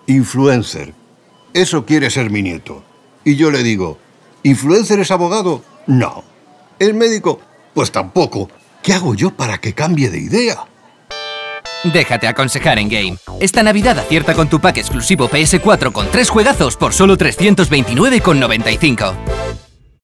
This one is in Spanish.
influencer. Eso quiere ser mi nieto. Y yo le digo, ¿influencer es abogado? No. ¿Es médico? Pues tampoco. ¿Qué hago yo para que cambie de idea? Déjate aconsejar en Game. Esta Navidad acierta con tu pack exclusivo PS4 con 3 juegazos por solo 329,95.